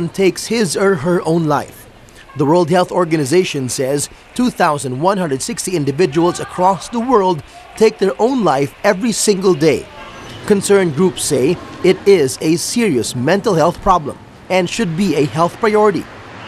person takes his or her own life. The World Health Organization says 2,160 individuals across the world take their own life every single day. Concerned groups say it is a serious mental health problem and should be a health priority.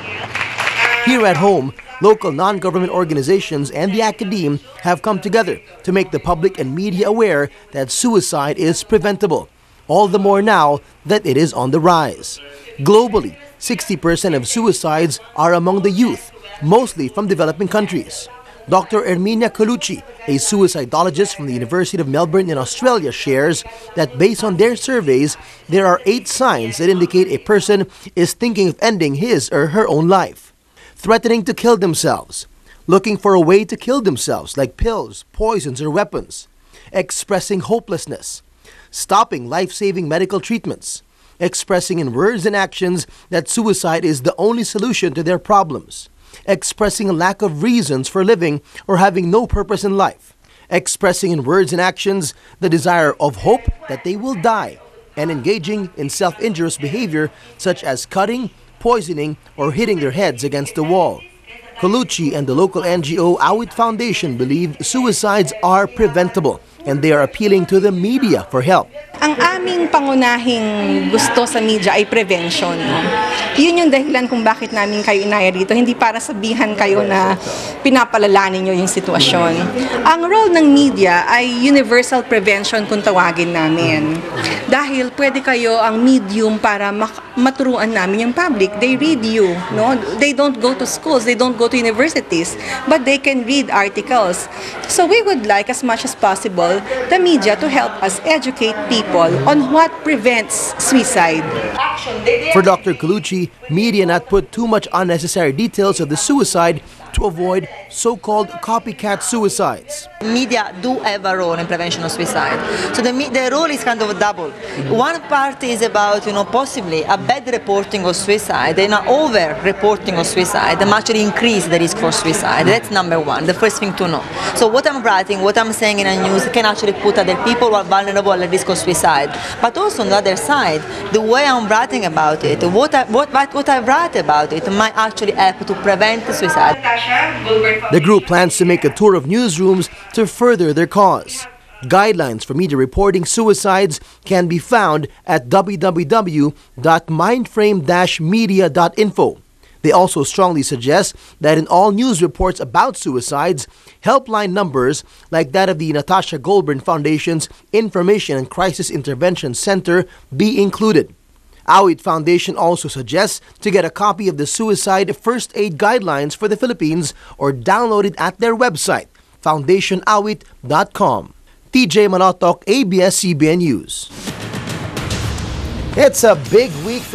Here at home, local non-government organizations and the academe have come together to make the public and media aware that suicide is preventable, all the more now that it is on the rise. Globally, 60% of suicides are among the youth, mostly from developing countries. Dr. Erminia Colucci, a suicidologist from the University of Melbourne in Australia, shares that based on their surveys, there are 8 signs that indicate a person is thinking of ending his or her own life. Threatening to kill themselves, looking for a way to kill themselves like pills, poisons, or weapons, expressing hopelessness, stopping life-saving medical treatments, expressing in words and actions that suicide is the only solution to their problems, expressing a lack of reasons for living or having no purpose in life, expressing in words and actions the desire of hope that they will die, and engaging in self-injurious behavior such as cutting, poisoning, or hitting their heads against the wall. Colucci and the local NGO Awit Foundation believe suicides are preventable and they are appealing to the media for help. Ang aming pangunahing gusto sa media ay prevention. Yun yung dahilan kung bakit namin kayo inaya dito, hindi para sabihan kayo na pinapalalanin nyo yung sitwasyon. Ang role ng media ay universal prevention kung tawagin namin. Dahil pwede kayo ang medium para maturuan namin yung public. They read you, no? They don't go to schools, they don't go to universities, but they can read articles. So we would like as much as possible the media to help us educate people on what prevents suicide. For Dr. Colucci, media not put too much unnecessary details of the suicide to avoid so-called copycat suicides. Media do have a role in prevention of suicide. So the role is kind of double. One part is about, possibly a bad reporting of suicide and an over-reporting of suicide that actually increase the risk for suicide. That's number one, the first thing to know. So what I'm writing, what I'm saying in a news can actually put other people who are vulnerable at risk of suicide. But also on the other side, the way I'm writing about it, what I write about it might actually help to prevent suicide. The group plans to make a tour of newsrooms to further their cause. Guidelines for media reporting suicides can be found at www.mindframe-media.info. They also strongly suggest that in all news reports about suicides, helpline numbers like that of the Natasha Goldburn Foundation's Information and Crisis Intervention Center be included. Awit Foundation also suggests to get a copy of the Suicide First Aid Guidelines for the Philippines or download it at their website, foundationawit.com. TJ Manotoc, ABS-CBN News. It's a big week for